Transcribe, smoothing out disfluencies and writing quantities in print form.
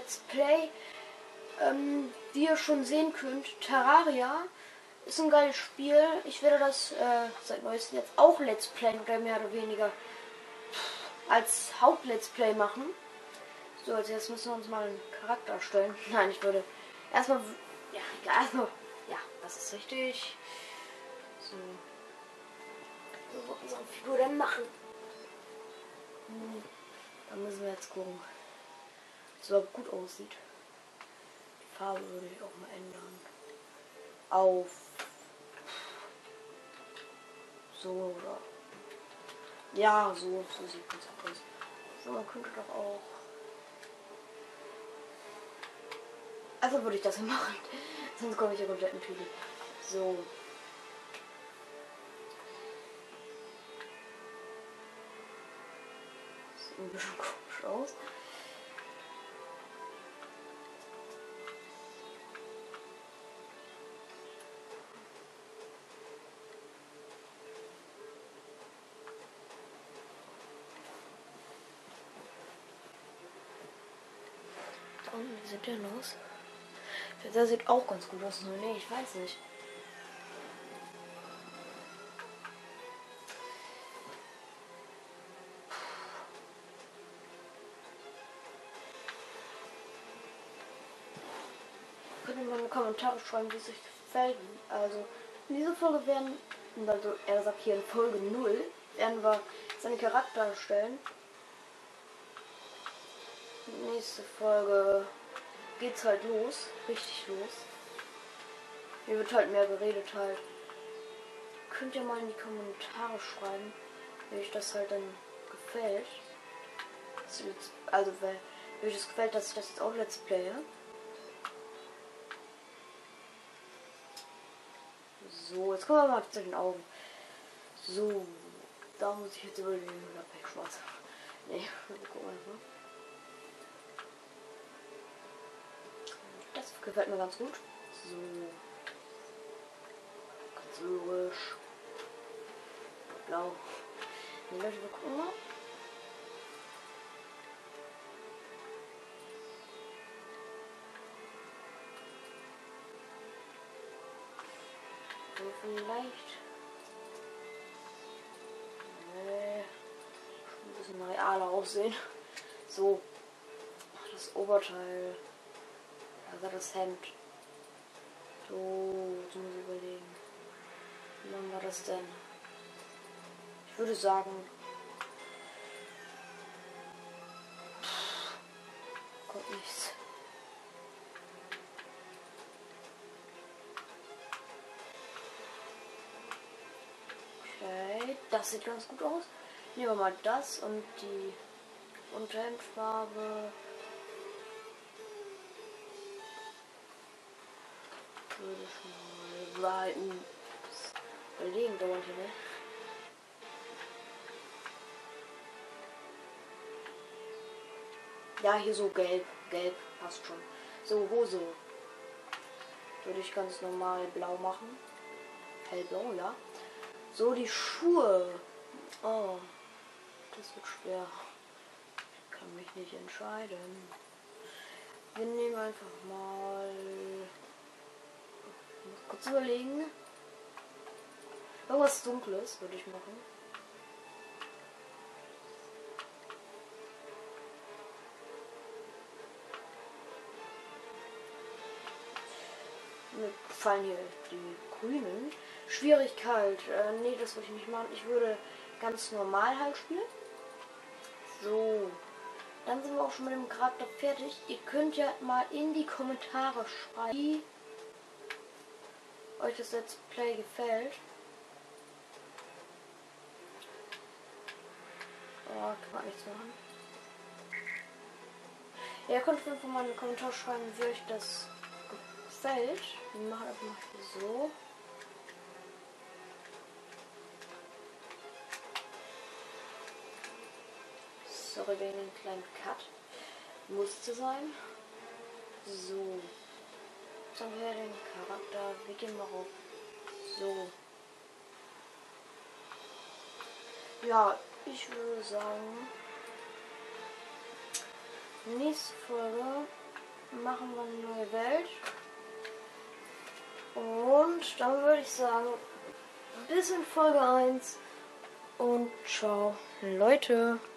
Let's Play. Wie ihr schon sehen könnt, Terraria ist ein geiles Spiel. Ich werde das seit neuestem jetzt auch Let's Play oder mehr oder weniger als Haupt-Let's Play machen. So, also jetzt müssen wir uns mal einen Charakter erstellen. Nein, ich würde erstmal, ja, das ist richtig. So, unsere Figur dann machen. Da müssen wir jetzt gucken, dass es überhaupt gut aussieht. Die Farbe würde ich auch mal ändern. Auf so oder ja, so sieht es aus. So, man könnte doch auch. Also würde ich das machen. Sonst komme ich ja komplett natürlich. So. Sieht ein bisschen komisch aus. Wie sieht der aus? Der sieht auch ganz gut aus. Nur nee, ich weiß nicht. Könnt ihr mal in die Kommentare schreiben, wie es euch gefällt. Also in dieser Folge werden, also er sagt hier in Folge 0, werden wir seinen Charakter erstellen. Nächste Folge geht's halt los, richtig los. Hier wird halt mehr geredet halt. Könnt ihr mal in die Kommentare schreiben, wie euch das halt dann gefällt. Also wie euch das gefällt, dass ich das jetzt auch Let's Playe. So, jetzt kommen wir mal zu den Augen. So, da muss ich jetzt überlegen, oder Pechschwarz. Nee, gucken wir mal. Das gefällt mir ganz gut. So. Ganz logisch. Blau. Nee, Leute, wir gucken mal. So, vielleicht. Nee. Schon ein bisschen realer aussehen. So. Das Oberteil. Also das Hemd. So, jetzt muss ich überlegen. Wie lang war das denn? Ich würde sagen. Kommt nichts. Okay, das sieht ganz gut aus. Nehmen wir mal das und die Unterhemdfarbe. Würde ich mal überlegen, dauernd hier, ne? Ja, hier so gelb passt schon. So, Hose würde ich ganz normal blau machen. Hellblau, ja. So, die Schuhe. Oh, das wird schwer. Ich kann mich nicht entscheiden. Wir nehmen einfach mal. Kurz überlegen. Irgendwas Dunkles würde ich machen. Mir gefallen hier die grünen. Schwierigkeit. Nee, das würde ich nicht machen. Ich würde ganz normal halt spielen. So. Dann sind wir auch schon mit dem Charakter fertig. Ihr könnt ja mal in die Kommentare schreiben, wie euch das Let's Play gefällt. Oh, kann man nichts machen. Ja, ihr könnt einfach mal in den Kommentar schreiben, wie euch das gefällt. Wir machen einfach mal so. Sorry wegen einem kleinen Cut. Musste sein. So. Jetzt haben wir den Charakter. Wir gehen mal auf. So. Ja, ich würde sagen, nächste Folge machen wir eine neue Welt. Und dann würde ich sagen, bis in Folge 1 und ciao, Leute.